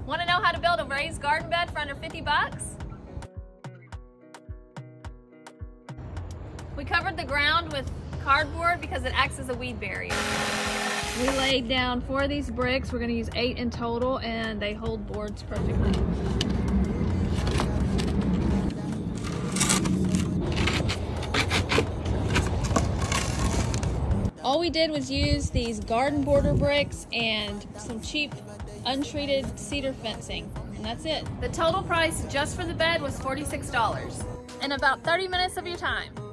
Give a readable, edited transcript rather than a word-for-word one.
Want to know how to build a raised garden bed for under 50 bucks? We covered the ground with cardboard because it acts as a weed barrier. We laid down 4 of these bricks. We're going to use 8 in total, and they hold boards perfectly. All we did was use these garden border bricks and some cheap untreated cedar fencing, and that's it. The total price just for the bed was $46 in about 30 minutes of your time.